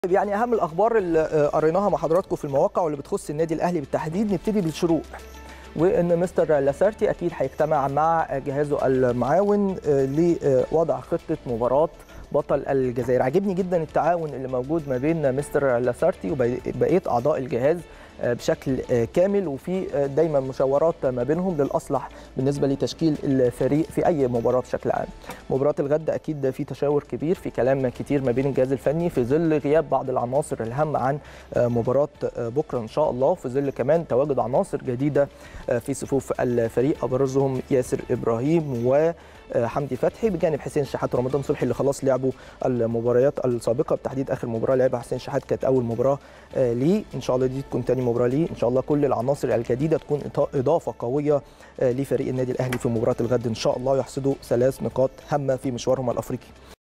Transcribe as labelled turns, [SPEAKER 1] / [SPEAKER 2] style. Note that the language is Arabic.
[SPEAKER 1] يعني اهم الاخبار اللي قريناها مع حضراتكم في المواقع واللي بتخص النادي الاهلي بالتحديد. نبتدي بالشروق، وان مستر لاسارتي اكيد هيجتمع مع جهازه المعاون لوضع خطه مباراه بطل الجزائر. عجبني جدا التعاون اللي موجود ما بين مستر لاسارتي وبقيه اعضاء الجهاز بشكل كامل، وفي دايما مشاورات ما بينهم للاصلح بالنسبه لتشكيل الفريق في اي مباراه بشكل عام. مباراه الغد اكيد في تشاور كبير، في كلام كتير ما بين الجهاز الفني في ظل غياب بعض العناصر الهامه عن مباراه بكره ان شاء الله، في ظل كمان تواجد عناصر جديده في صفوف الفريق ابرزهم ياسر ابراهيم وحمدي فتحي، بجانب حسين شحات ورمضان صبحي اللي خلاص لعبوا المباريات السابقه. بالتحديد اخر مباراه لعبها حسين شحات كانت اول مباراه ليه، ان شاء الله دي تكون ثاني مباراه ليه. ان شاء الله كل العناصر الجديده تكون اضافه قويه لفريق النادي الاهلي في مباراه الغد ان شاء الله، يحصدوا 3 نقاط هامه في مشوارهم الافريقي.